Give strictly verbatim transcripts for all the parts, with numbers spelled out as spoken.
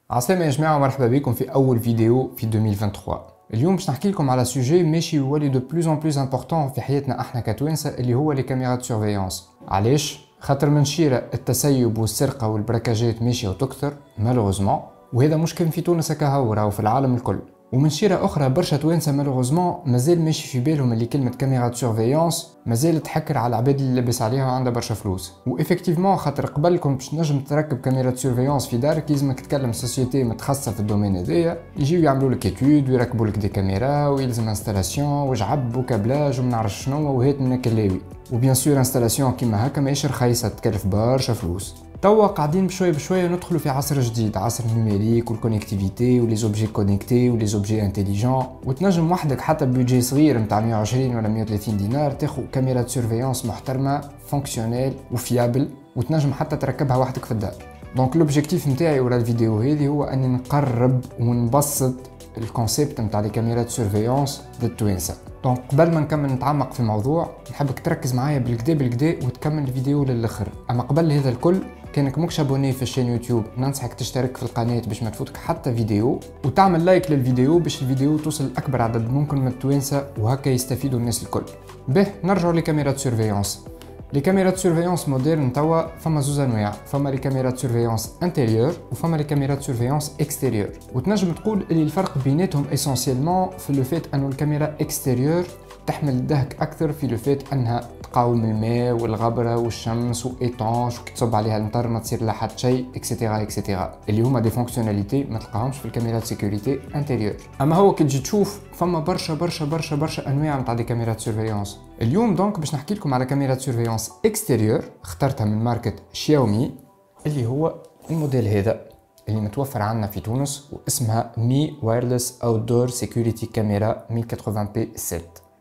عسلامة يا جماعة ومرحبا بكم في أول فيديو في ألفين وثلاثة وعشرين. اليوم باش نحكي لكم على سوجي ماشي يولي دو بلوز ان بلوز امبورطون في حياتنا احنا كتوانسة، اللي هو لي كاميرات سيرفيونس. علاش؟ خاطر من شيرة التسيب والسرقة والبراكاجات ماشية وتكثر مالوغوزمون، وهذا مش كان في تونس هكا، راهو في العالم الكل. ومن شيرة أخرى برشا توانسة مالوغوزمون مازال ماشي في بالهم اللي كلمة كاميرات سيرفيونس مازال تحكر على العباد اللي لابس عليها وعندها برشا فلوس. وإفكتيفمون خاطر قبل كنت باش نجم تركب كاميرات سيرفيونس في دارك لازمك تكلم سوسيتي متخصصة في الدومين هذايا، يجيو يعملوا لك ايتود ويركبوا لك دي كاميرا ويلزم انستالاسيون وجعب وكابلاج ومنعرف شنو وهات من كلاوي. وبيان سور انستالاسيون كيما هكا ماهيش رخيصة، تكلف برشا فلوس. توا قاعدين بشويه بشويه ندخلوا في عصر جديد، عصر النيميريك والكونيكتيفيتي ولي زوبجي كونيكتي ولي زوبجي انتيليجون، وتنجم وحدك حتى ببيجي صغير نتاع مية وعشرين ولا مية وثلاثين دينار تاخذ كاميرا سيرفيونس محترمه فونكسيونيل وفيابل، وتنجم حتى تركبها وحدك في الدار. دونك لوبجيكتيف نتاعي ورا الفيديو هذه هو اني نقرب ونبسط الكونسيبت نتاع لي كاميرات سيرفيونس للتوانسه. دونك قبل ما نكمل نتعمق في الموضوع نحبك تركز معايا بالكدا بالكدا وتكمل الفيديو للاخر. اما قبل هذا الكل كانك مكش ابوني في الشين يوتيوب ننصحك تشترك في القناه باش ما تفوتك حتى فيديو، وتعمل لايك للفيديو باش الفيديو توصل لاكبر عدد ممكن من التوانسه وهكا يستفيدوا الناس الكل. به نرجعوا لكاميرات سيرفيونس. لي كاميرات سيرفيونس موديرن توا فما زوز انواع، فما لي كاميرات سيرفيونس انتيريور وفما لي كاميرات سيرفيونس اكستيريور. وتنجم تقول اللي الفرق بيناتهم اسونسيلمون في لو فيت انه الكاميرا اكستيريور تحمل الدهك اكثر في لو فيت انها تقاوم الماء والغبره والشمس وايطونش وكي تصب عليها المطر ما تصير لها حتى شيء اكسيتيرا اكسيتيرا، اللي هما دي فونكسيوناليتي ما تلقاهمش في الكاميرات سيكوريتي انتيريور. اما هو كي تجي تشوف فما برشا برشا برشا برشا انواع نتاع دي كاميرات سيرفيونس. اليوم دونك باش نحكي لكم على كاميرات سيرفيونس اكستيريور اخترتها من ماركه شاومي، اللي هو الموديل هذا اللي متوفر عندنا في تونس واسمها مي وايرلس اوتدور سيكوريتي كاميرا مية وثمانين بي سبعة.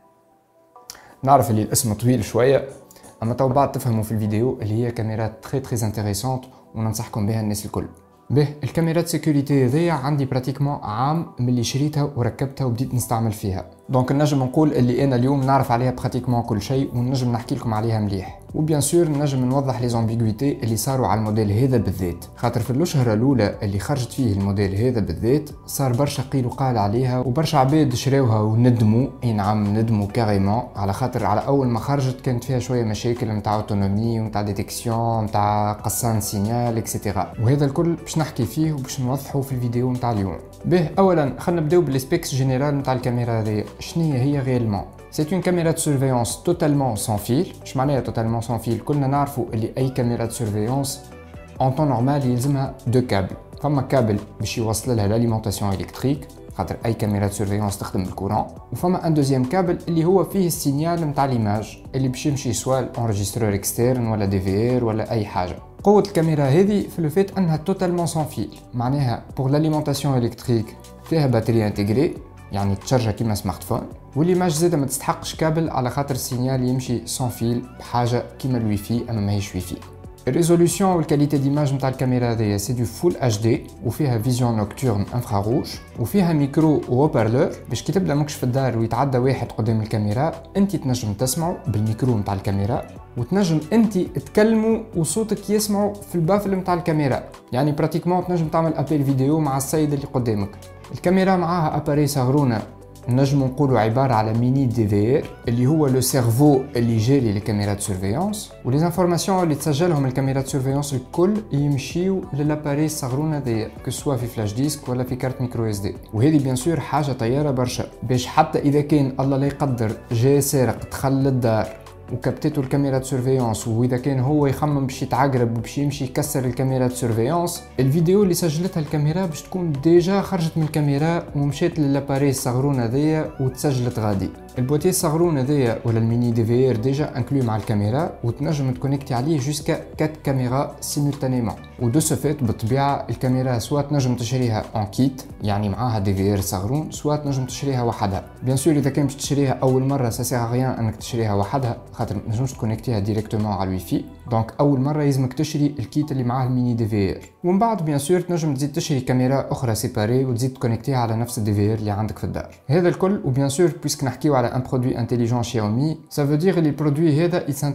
نعرف اللي الاسم طويل شويه، اما تو بعد تفهموا في الفيديو اللي هي كاميرات تري تري انتريسونت وننصحكم بها الناس الكل. به الكاميرات سيكوريتي هذيا عندي براتيكمون عام ملي شريتها وركبتها وبديت نستعمل فيها، دونك نجم نقول اللي انا اليوم نعرف عليها براتيكمون كل شيء ونجم نحكي لكم عليها مليح. وبيان سور نجم نوضح لي زامبيغويتي اللي صاروا على الموديل هذا بالذات، خاطر في الاشهر الاولى اللي خرجت فيه الموديل هذا بالذات صار برشا قيل وقال عليها وبرشا عباد شراوها وندموا. اي نعم ندموا كاريمون، على خاطر على اول ما خرجت كانت فيها شويه مشاكل نتاع اوتونومي ونتاع ديتيكسيون نتاع قصان سينيال اكسيتيرا، وهذا الكل باش نحكي فيه وباش نوضحه في الفيديو نتاع اليوم. به اولا خلينا نبداو بالسبيكس جينيرال نتاع الكاميرا هذه. شنو هي غيالمون؟ C'est une caméra de surveillance totalement sans fil. اش معناها totalement sans fil؟ كلنا نعرفوا اللي اي كاميرا de surveillance en temps normal يلزمها دو كابل. فما كابل باش يوصل لها l'alimentation électrique خاطر اي كاميرا de surveillance تخدم بالكورون، وفما ان دوزيام كابل اللي هو فيه السينيال نتاع ليماج اللي باش يمشي سواء الانريجسترور اكسترن ولا دي في ار ولا اي حاجه. قوه الكاميرا هذه في لو فيت انها totalement sans fil، معناها pour l'alimentation électrique فيها باتري انتجري يعني تشارجها كيما سمارت فون، والليماج زاده ما تستحقش كابل على خاطر السينيال يمشي سون فيل بحاجه كيما الوي في اما ماهيش وي في. الريزولوسيون والكاليتي ديماج نتاع الكاميرا هذيا سي دو فول اتش دي وفيها فيزيون نوكتورن انفراروج وفيها ميكرو وهوبرلور باش كي تبدا مكش في الدار ويتعدى واحد قدام الكاميرا انت تنجم تسمعوا بالميكرو نتاع الكاميرا، وتنجم انت تكلموا وصوتك يسمعوا في البافل نتاع الكاميرا، يعني براتيكمون تنجم تعمل ابيل فيديو مع السيد اللي قدامك. الكاميرا معاها اباري صغرونه نجم نقولوا عباره على ميني دي في ار اللي هو لو سيرفو اللي جاري لكاميرات سيرفيونس، ولي انفورماسيون اللي تسجلهم الكاميرات سيرفيونس الكل يمشيو للاباري الصغرونه دي كو سوا في فلاش ديسك ولا في كارت ميكرو اس دي. وهذه بيان سور حاجه طياره برشا باش حتى اذا كان الله لا يقدر جاي سارق دخل للدار وكبتته الكاميرا سيرفيونس، واذا كان هو يخمم باش يتعقرب وباش يمشي يكسر الكاميرا سيرفيونس، الفيديو اللي سجلتها الكاميرا باش تكون ديجا خرجت من الكاميرا ومشات للاباري الصغرون هذيا وتسجلت غادي. البوتي الصغرون هذيا ولا الميني دي في ار ديجا انكلو مع الكاميرا وتنجم تكونيكتي عليه جوسكا أربعة كاميرا سيمولتانيمون. ودو سوفيت بالطبيعه الكاميرا سواء تنجم تشريها اون كيت يعني معاها دي في ار صغرون، سواء تنجم تشريها وحدها. بيان سور اذا كان باش تشريها اول مره سا سيغ ريان انك تشريها وحدها خاطر ما تنجمش تكونيكتيها ديريكتومون على الوي في، دونك اول مره لازمك تشري الكيت اللي معاه الميني دي في ار، ومن بعد بيان سور تنجم تزيد تشري كاميرا اخرى سيباري وتزيد تكونيكتيها على نفس الدي في ار اللي عندك في الدار. هذا الكل وبيان سور بويسك نحكيو على ان برودوي انتيليجون شاومي، ça veut dire اللي البرودوي هذا il s'intègre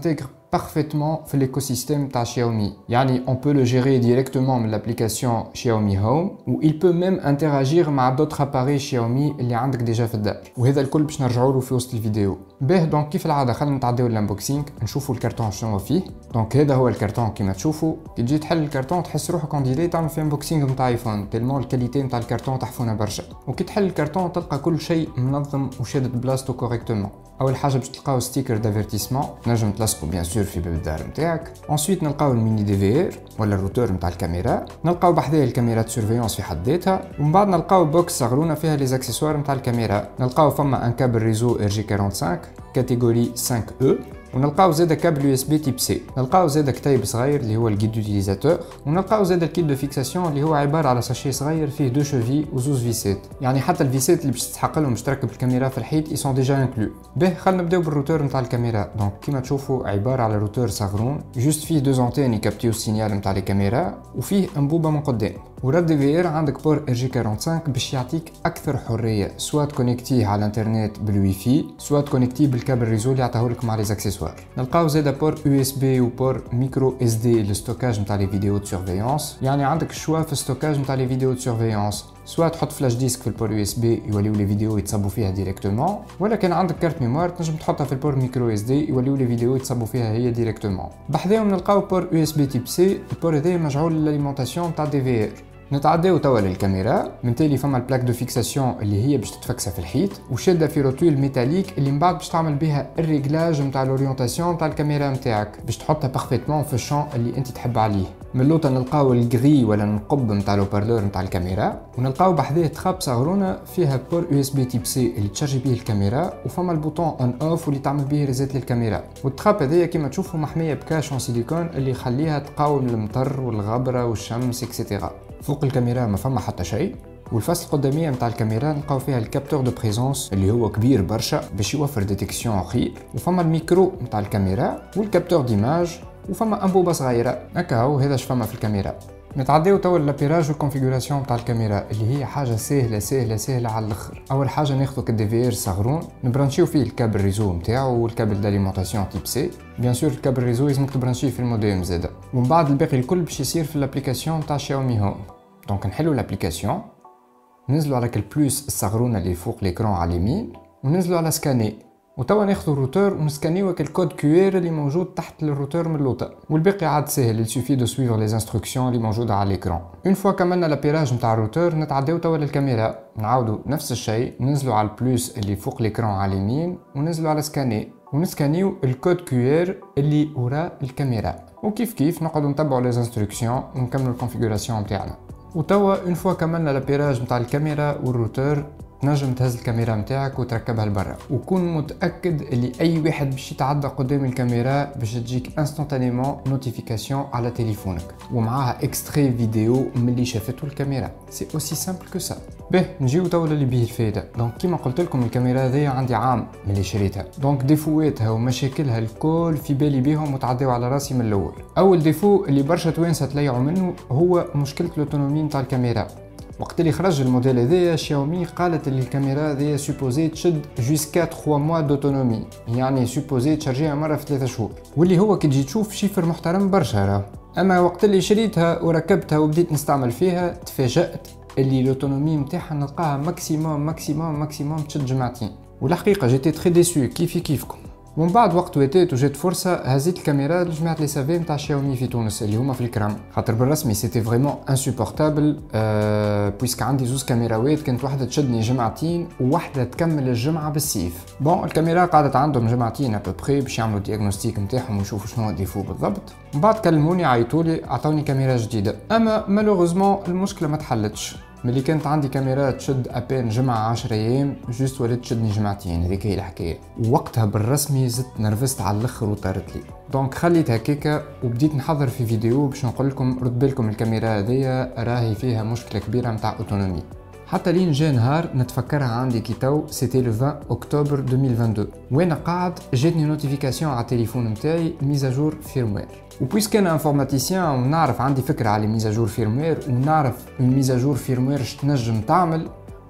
parfaitement في l'écosystème تاع Xiaomi. يعني on peut le gérer directement من l'application Xiaomi Home و il peut même interagir مع d'autres appareils Xiaomi اللي عندك ديجا في الدار. وهذا الكل باش نرجعوا له في وسط الفيديو. باه دونك كيف العاده خلينا نتعداو الانبوكسينغ نشوفوا الكرتون شنو فيه. دونك هذا هو الكرتون كيما تشوفوا. كي تجي تحل الكرتون تحس روحك كون ديري تعمل في انبوكسينغ نتاع ايفون تيلمون الكاليتي نتاع الكرتون تحفونه برشا. وكي تحل الكرتون تلقى كل شيء منظم وشادد بلاصتو كوريكتومون. اول حاجه باش تلقاو ستيكر دافيرتيسمون تنجم تلصقوا بيان سور في باب الدار نتاعك. انسويت نلقاو الميني دي في ار ولا الروتور نتاع الكاميرا، نلقاو بحذاه الكاميرا سيرفيونس في حد ذاتها، ومن بعد نلقاو بوكس صغرونه فيها لي زاكسيسوار نتاع الكاميرا. نلقاو فما ان كابل ريزو ار جي خمسة وأربعين كاتيجوري خمسة او، ونلقاو زاده كابل يو اس بي تيب سي، نلقاو زاده كتيب صغير اللي هو الجيد يوتيليزاتور، ونلقاو زاده الكيت دو فيكساسيون اللي هو عباره على ساشي صغير فيه دو شوفي وزوز فيسات، يعني حتى الفيسات اللي باش تسحق لهم باش تركب الكاميرا في الحيط يسون ديجا انكلو. به خلينا نبداو بالروتور نتاع الكاميرا. دونك كيما تشوفوا عباره على روتور صغرون جوست فيه دو زونتين يكابتيو السينيال نتاع الكاميرا، وفيه انبوبه من قدام. وراد دي في ار عندك بور ار جي خمسة وأربعين باش يعطيك اكثر حريه، سواء تكونيكتيه على الانترنت بالواي فاي، سواء تكونيكتيه بالكابل ريزو اللي عطاهولك مع لي زاكسيسوار. نلقاو زاده بور يو اس بي وبور ميكرو اس دي للستوكاج نتاع لي فيديو دو سيرفيونس، يعني عندك الشوا في الستوكاج نتاع لي فيديو دو سيرفيونس، سواء تحط فلاش ديسك في البور يو اس بي يوليو لي فيديو يتصبوا فيها ديريكتومون، ولا كان عندك كارت ميموار تنجم تحطها في البور ميكرو اس دي يوليو لي فيديو يتصبوا فيها هي ديريكتومون. بحذاهم نلقاو بور يو اس بي تيب سي، البور هذايا مجعول للاليمونطاسيون تاع دي في ار. نتعداو توا للكاميرا، من تالي فما البلاك دو فيكساسيون اللي هي باش تتفكسها في الحيط، وشاده في روتول ميتاليك اللي من بعد باش تعمل بها الريغلاج نتاع الاورينتاسيون تاع الكاميرا نتاعك باش تحطها بارفيتمون في الشون اللي انت تحب عليه. من اللوطه نلقاو الغري ولا النقب نتاع لوبارلور نتاع الكاميرا، ونلقاو بحذاه تخاب صغرونه فيها بور يو اس بي تيب سي اللي تشارجي به الكاميرا، وفما البوطون اون اوف واللي تعمل به ريزيت للكاميرا. والتخاب هذايا كيما تشوفوا محميه بكاشون سيليكون اللي يخليها تقاوم المطر والغبره والشمس اكسيتيرا. فوق الكاميرا ما فما حتى شيء، والفاس القداميه نتاع الكاميرا نلقاو فيها الكابتور دو بريزونس اللي هو كبير برشا باش يوفر ديتيكسيون خير، وفما الميكرو نتاع الكاميرا والكابتور ديماج، وفما انبوبه صغيره هكا هو. هذا شفما في الكاميرا. نتعداو توا لابيراج والكونفيغوراسيون تاع الكاميرا اللي هي حاجه سهله سهله سهله على الاخر. اول حاجه ناخذو كدي في ار صغرون نبرانشيو فيه الكابل ريزو نتاعو والكابل داليمونطاسيون تيب سي، بيان سور الكابل ريزو لازمك تبرانشيه في الموديم زاده، ومن بعد الباقي الكل باش يصير في الابليكاسيون تاع شاومي هوم. دونك نحلو الابليكاسيون، ننزلوا على البلوس الصغرونه اللي فوق ليكرون على اليمين، وننزلوا على سكاني، وتوا ناخذوا الروتور ونسكانيو الكود كيو ار اللي موجود تحت الروتور من اللوطه، والباقي عاد ساهل، il suffit de suivre les instructions اللي موجوده على ليكرون. اون فوا كملنا لابيراج نتاع الروتور نتعداو توا للكاميرا، نعاودوا نفس الشيء، ننزلوا على البلوس اللي فوق ليكرون على اليمين، وننزلوا على سكاني، ونسكانيو الكود كيو ار اللي وراء الكاميرا، وكيف كيف نقعدوا نتبعوا لي انستركسيون ونكملوا الكونفيغوراسيون نتاعنا. وتوا اون فوا كملنا لابيراج نتاع الكاميرا والروتور، تنجم تهز الكاميرا نتاعك وتركبها لبرا، وكون متاكد اللي اي واحد باش يتعدى قدام الكاميرا باش تجيك انستانتانيمون نوتيفيكاسيون على تليفونك ومعاها اكستري فيديو من اللي شافته الكاميرا. سي اوسي سامبل كو سا. به نجيو توا اللي بيه الفايده. دونك كيما قلت لكم الكاميرا هذيا عندي عام من اللي شريتها، دونك ديفواتها ومشاكلها الكل في بالي بيهم وتعديو على راسي من الاول. اول ديفو اللي برشا توانسه تليعوا منه هو مشكله الاوتونومي نتاع الكاميرا. وقت اللي خرج الموديل هذايا شاومي قالت اللي الكاميرا هذيا سوبوزي تشد جوسكا ثلاثة موا دوتونومي، يعني سوبوزي تشارجيها مره في ثلاثة شهور، واللي هو كي تجي تشوف شيفر محترم برشا راه. اما وقت اللي شريتها وركبتها وبديت نستعمل فيها تفاجأت اللي الاوتونومي نتاعها نلقاها ماكسيموم ماكسيموم ماكسيموم تشد جمعتين، والحقيقه جيتي تري ديسو كيفي كيفكم. ومن بعد وقت واتيت وجات فرصه هزيت الكاميرا لجماعه لي سافي نتاع شاومي في تونس اللي هما في الكرام، خاطر بالرسمي سيتي فريمون انسوبورتابل أه بويسك عندي زوز كاميراوات، كانت واحده تشدني جمعتين وواحده تكمل الجمعه بالسيف. بون الكاميرا قعدت عندهم جمعتين ابوبري باش يعملوا دياغنوستيك نتاعهم ويشوفوا شنو هو الديفو بالضبط. من بعد كلموني عيطولي عطاوني كاميرا جديده، اما مالوغوزمون المشكله ما تحلتش. ملي كانت عندي كاميرا تشد ابين جمعة عشرة ايام جوست ولات تشدني جمعتين، هذيك هي الحكايه. ووقتها بالرسمي زدت نرفزت على الاخر وطارت لي، دونك خليت هكاكا وبديت نحضر في فيديو باش نقول لكم رد بالكم الكاميرا هذيا راهي فيها مشكله كبيره نتاع اوتونومي. حتى لين جا نهار نتفكرها عندي كي تو سيتي لو عشرين اكتوبر ألفين واثنين وعشرين، وانا قاعد جاتني نوتيفيكاسيون على التليفون نتاعي ميزاجور فيرموير. وبويسك انا انفورماتيسيان ونعرف عندي فكره على ميزاجور فيرموير ونعرف الميزاجور فيرموير اش تنجم تعمل،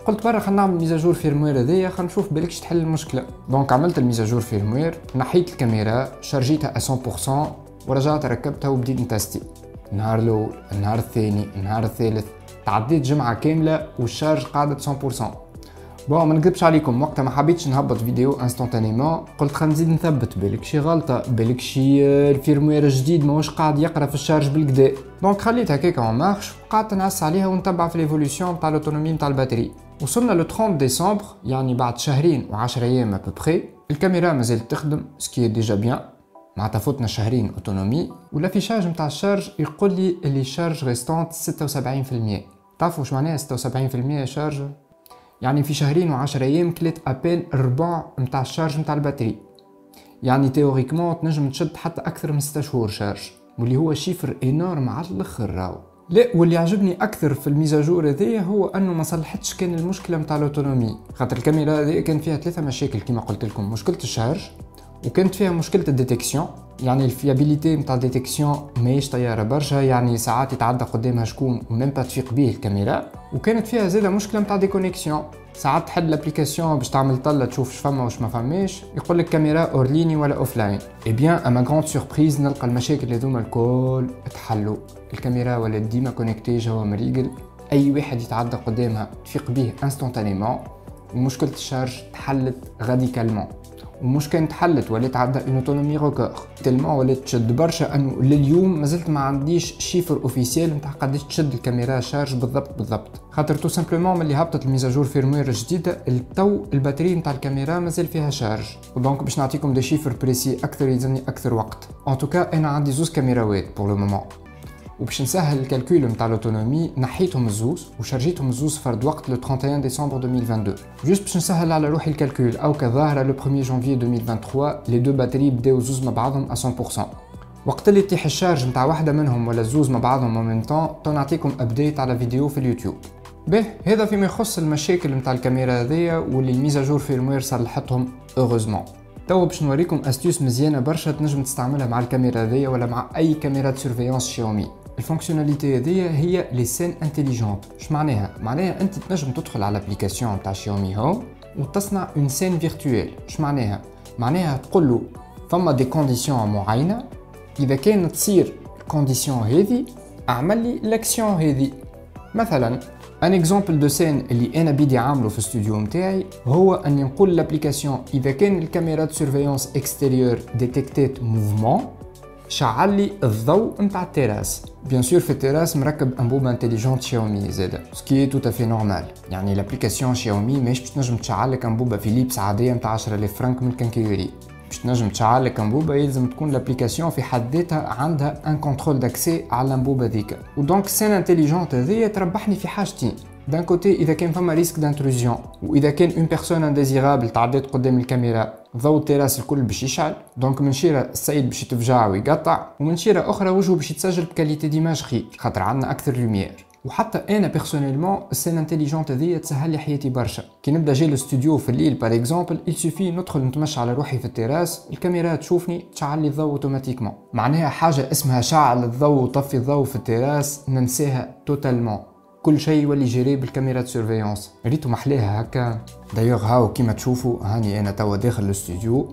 قلت برا خلينا نعمل ميزاجور فيرموير هذيا، خلينا نشوف بالكش تحل المشكله. دونك عملت الميزاجور فيرموير، نحيت الكاميرا، شارجيتها مية بالمية ورجعت ركبتها وبديت نتستي. النهار الاول، النهار الثاني، النهار الثالث، تعديت جمعه كامله والشارج قاعده مية بالمية. بون ما نكذبش عليكم، وقتها ما حبيتش نهبط فيديو انستانتانيمون، قلت خلينا نزيد نثبت بالك شي غلطه، بالك شي الفيرموير الجديد ماهوش قاعد يقرا في الشارج بالكدا. دونك خليتها هكاك اون مارش وقعدت نعس عليها ونتبع في ليفوليسيون تاع لوتونومي نتاع الباتري. وصلنا لو ثلاثين ديسمبر، يعني بعد شهرين و10 ايام ابوبخي، الكاميرا مازالت تخدم سكي ديجا بيان، معناتها فوتنا شهرين اوتونومي، والافيشاج نتاع الشارج يقول لي اللي شارج ريستونت ستة وسبعين بالمية. تعرفوا واش معناها ستة وسبعين بالمية شارج؟ يعني في شهرين وعشر ايام كليت ابين الربع نتاع الشارج نتاع الباتري. يعني تيوريكمون تنجم تشد حتى اكثر من ستة شهور شارج، واللي هو شيفر انورم على الاخر راهو. لا، واللي عجبني اكثر في الميزاجور هذيا هو انه ما صلحتش كان المشكله نتاع الاوتونومي، خاطر الكاميرا هذه كان فيها ثلاثه مشاكل كما قلت لكم، مشكله الشارج، وكانت فيها مشكله الديتيكسيون، يعني الفيابيليتي نتاع الديتيكسيون ماهيش طياره برشا، يعني ساعات يتعدى قدامها شكون وميم با تفيق بيه الكاميرا. وكانت فيها زاده مشكله نتاع ديكونيكسيون، ساعات تحل الابليكاسيون باش تعمل طله تشوف اش فما واش ما فماش، يقول لك كاميرا اورليني ولا اوفلاين. اي بيان اما غراند سوربريز نلقى المشاكل هذوما الكل تحلوا، الكاميرا ولات ديما كونيكتي جوا مريقل، اي واحد يتعدى قدامها تفيق بيه انستانتانيمون، ومشكله الشارج تحلت غاديكالمون. ومش كانت حلت ولات عندها اون اوتونومي ريكورد تلمون ولات تشد برشا، انه لليوم مازلت ما عنديش شيفر اوفيسيال نتاع قداش تشد الكاميرا شارج بالضبط بالضبط، خاطر تو سامبلومون ملي هبطت الميزاجور فيرموير الجديده التو الباتري نتاع الكاميرا مازال فيها شارج. ودونك باش نعطيكم دي شيفر بريسي اكثر يلزمني اكثر وقت. ان توكا انا عندي زوز كاميراوات بور لو مومون، وباش نسهل الكالكول نتاع الاوتونومي نحيتهم الزوز وشارجيتهم الزوز فرد وقت لو واحد وثلاثين ديسمبر ألفين واثنين وعشرين، جوست باش نسهل على روحي الكالكول. او كظاهره لو واحد جانفي ألفين وثلاثة وعشرين لي دو باتري بداو زوز مع بعضهم مية بالمية. وقت اللي يطيح الشارج نتاع واحده منهم ولا الزوز مع بعضهم او ميم طون، تو نعطيكم ابديت على فيديو في اليوتيوب. به هذا فيما يخص المشاكل نتاع الكاميرا هذيا واللي الميزاجور فيرموير صلحتهم اوغوزمون. توا باش نوريكم استيوس مزيانه برشا تنجم تستعملها مع الكاميرا هذيا ولا مع اي كاميرا سيرفيونس شاومي. الفونكسيوناليتي هذيا هي لي سين انتيليجونت. اش معناها؟ معناها انت تنجم تدخل على الابليكاسيون تاع شاومي هوم وتصنع اون سين فيرتويل. اش معناها؟ معناها تقول له فما دي كونديسيون معينه، اذا كانت تصير الكونديسيون هذه اعمل لي لاكسيون هذه. مثلا ان اكزامبل دو سين اللي انا بيدي عامله في الاستوديو نتاعي هو اني نقول لابليكاسيون اذا كان الكاميرا دو سيرفيونس اكستيريور ديتيكتيت موفمون شعل لي الضوء نتاع التراس. بيان سور في التراس مركب انبوبه انتيليجونت شاومي زاده، سكي تو تافي نورمال، يعني لابليكاسيون شاومي ماهيش باش تنجم تشعل لك انبوبه فيليبس عاديه نتاع عشرة آلاف فرنك من الكنكيوري. باش تنجم تشعل لك انبوبه يلزم تكون لابليكاسيون في حد ذاتها عندها ان كونترول داكسي على الانبوبه ذيك. ودونك السين انتيليجونت هذيا تربحني في حاجتين، دان كوتي اذا كان فما ريسك دانتروزيون، واذا كان اون بيرسون انديزيرابل تعديت قدام الكاميرا ضوء التراس الكل باش يشعل، دونك من شيره السيد باش يتفجع ويقطع، ومن شيره اخرى وجهه باش يتسجل بكاليتي ديماج خير خاطر عندنا اكثر لوميير. وحتى انا بيرسونيلمون السين انتيليجونت هذيا تسهل لي حياتي برشا. كي نبدا جاي الاستوديو في الليل بار اكزومبل يسوفي ندخل نتمشى على روحي في التراس، الكاميرا تشوفني تشعل لي الضوء اوتوماتيكمون. معناها حاجه اسمها شعل الضوء وطفي الضوء في التراس ننساها توتالمون، كل شيء يولي جيري بالكاميرا سيرفيونس. ريتو محليها هكا. دايوغ هاو كيما تشوفوا هاني انا توا داخل الاستوديو،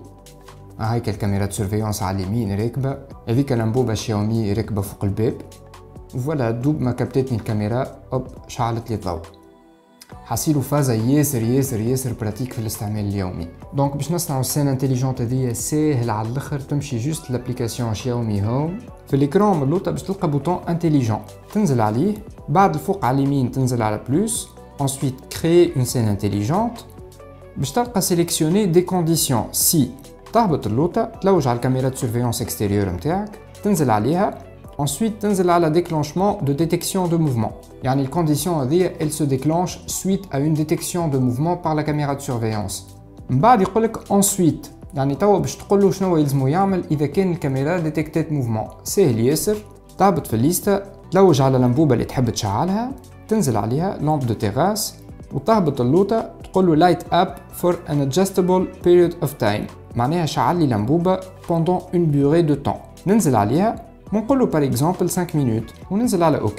هايك الكاميرا سيرفيونس على اليمين راكبه، هذيك الانبوبه شاومي راكبه فوق الباب، وفوالا دوب ما كبتتني الكاميرا اوب شعلت لي الضوء. حصيلو فازا ياسر ياسر ياسر براتيك في الاستعمال اليومي. دونك باش نصنعوا السين انتيليجونت هذيا ساهل على الاخر، تمشي جوست لابليكاسيون شاومي هوم، في الاكران من اللوطه باش تلقى بوطون انتيليجون تنزل عليه، بعد الفوق على اليمين تنزل على بلوس، انسويت كريي اون سين انتيليجونت، باش تلقى سيليكسيوني دي كونديسيون سي، تهبط اللوطه تلوج على الكاميرا دو سيرفيونس اكستيريور نتاعك، تنزل عليها، ensuite تنزل على déclenchement de détection de mouvement. يعني الكونديسيون هذه elle se déclenche suite à une détection de mouvement par la caméra de surveillance. من بعد يقول لك ensuite، يعني توا باش تقول له شنو يلزمو يعمل اذا كان الكاميرا ديتكتات موفمون. ساهل ياسر، تهبط في الليسته، تلوج على الانبوبه اللي تحب تشعلها، تنزل عليها لامب دو تيراس، وتهبط اللوطه تقول له لايت اب فور ان ادجستبل بيريود اوف تايم، معناها شعل لي الانبوبه بوندون اون بيوري دو طون. ننزل عليها ونقول له بار اكزومبل خمسة مينوت وننزل على اوكي،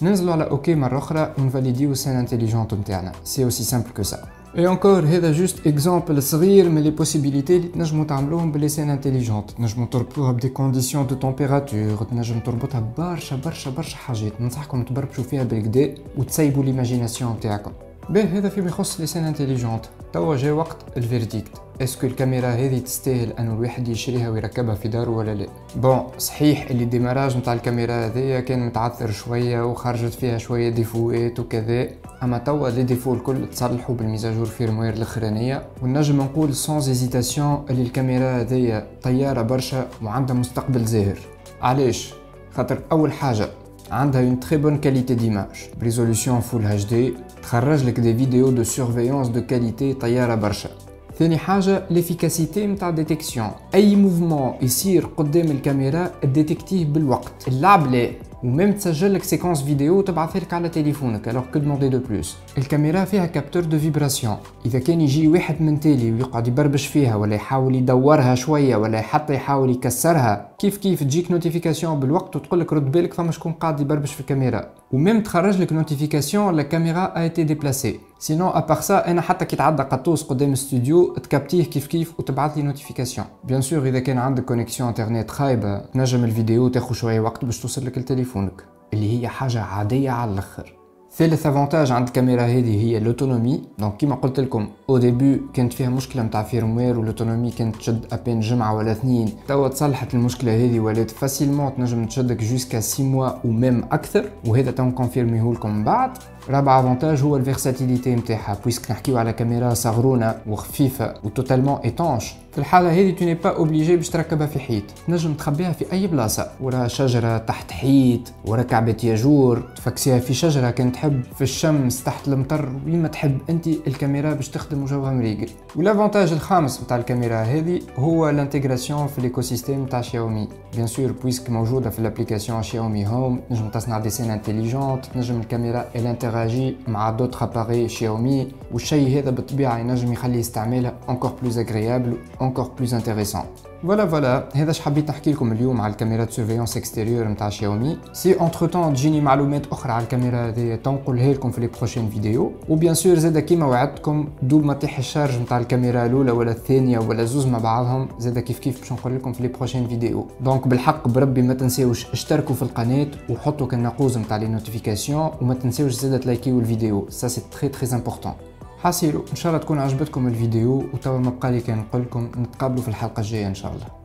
ننزلوا على اوكي مره اخرى ونفاليديو السين انتيليجونت نتاعنا. سي اوسي سامبل كو سا. اي انكور هذا جوست اكزامبل صغير من لي بوسيبيليتي اللي تنجموا تعملوهم باللي سين انتيليجونت. تنجموا تربطوها بدي كونديسيون دو تمبيراتور، تنجم تربطها ببرشا برشا برشا حاجات. ننصحكم تبربشوا فيها بالكدا وتسيبوا ليماجيناسيون نتاعكم. باهي هذا فيما يخص لي سين انتيليجونت. توا جا وقت الفيرديكت. اسكو الكاميرا هذه تستاهل انه الواحد يشريها ويركبها في داره ولا لا؟ بون صحيح اللي الديماراج نتاع الكاميرا هذيا كان متعثر شويه وخرجت فيها شويه ديفوات وكذا، اما توا لي ديفو الكل تصلحوا بالميزاجور فيرموير الاخرانيه، ونجم نقول سونز هيزيتاسيون اللي الكاميرا هذيا طياره برشا وعندها مستقبل زاهر. علاش؟ خاطر اول حاجه عندها une très bonne qualité d'image بريزوليسيون فول اتش دي، تخرج لك دي فيديو دو سيرفيونس دو كاليتي طياره برشا. ثاني حاجه ليفيكاسيتي نتاع ديتيكسيون، اي موفمون يصير قدام الكاميرا ديتيكتيه بالوقت. اللعب لا، وميم تسجل لك سيكونس فيديو وتبعثها لك على تليفونك. الوغ كو دوموندي دو بلوس؟ الكاميرا فيها كابتور دو فيبراسيون، اذا كان يجي واحد من تالي ويقعد يبربش فيها ولا يحاول يدورها شويه ولا حتى يحاول يكسرها، كيف كيف تجيك نوتيفيكاسيون بالوقت وتقول لك رد بالك فما شكون قاعد يبربش في الكاميرا، وميم تخرج لك نوتيفيكاسيون لا كاميرا ا ايتي ديبلاسي. سينو ابار سا انا حتى كي تعدى قطوس قدام الاستوديو تكابتيه كيف كيف وتبعث لي نوتيفيكاسيون. بيان سور اذا كان عندك كونيكسيون انترنت خايبه تنجم الفيديو تاخذ شويه وقت باش توصل لك لتليفونك، اللي هي حاجه عاديه على الاخر. ثالث افونتاج عند الكاميرا هذه هي لوتونومي. دونك كيما قلت لكم او ديبي كانت فيها مشكله نتاع فيرموير ولوتونومي كانت تشد ابين جمعه ولا اثنين، توا تصلحت المشكله هذه ولات فاسيلمون تنجم تشدك جوسكا ستة موا وميم اكثر، وهذا تو نكونفيرميه لكم من بعد. رابع افونتاج هو الفيرساتيليتي نتاعها، بويسك نحكيو على كاميرا صغرونه وخفيفه وتوتالمون ايتونش. في الحاله هذه تو ني با اوبليجي باش تركبها في حيط، تنجم تخبيها في اي بلاصه، ورا شجره، تحت حيط، ورا كعبه ياجور، تفكسيها في شجره كان تحب، في الشمس، تحت المطر، وين ما تحب انت الكاميرا باش تخدم وجوها مريقل. والافونتاج الخامس نتاع الكاميرا هذه هو الانتجراسيون في الايكو سيستيم نتاع شاومي. بيان سور بويسك موجوده في الابليكاسيون شاومي هوم، نجم تصنع دي سين انتيليجونت، نجم الكاميرا الانتراجي مع دوتر اباري شاومي، والشيء هذا بالطبيعه ينجم يخلي استعمالها انكور بلوز اغريابل انكور بلوز انتريسون. فوالا فوالا هذا اش حبيت نحكي لكم اليوم على الكاميرا سيرفيونس اكستيريور نتاع شاومي. سي اونتر تون تجيني معلومات اخرى على الكاميرا هذه تنقلها لكم في لي بروشين فيديو، وبيان سور زاده كيما وعدتكم دوب ما تيح الشارج نتاع الكاميرا الاولى ولا الثانيه ولا زوز مع بعضهم، زاده كيف كيف باش نقول لكم في لي بروشين فيديو. دونك بالحق بربي ما تنساوش اشتركوا في القناه وحطوا كالناقوس نتاع لي نوتيفيكاسيون، وما تنساوش زاده تلايكيو الفيديو، سا سي تري تري امبورطون. حاسيلو ان شاء الله تكون عجبتكم الفيديو، وتوا ما بقى لي كان نقول لكم نتقابلوا في الحلقه الجايه ان شاء الله.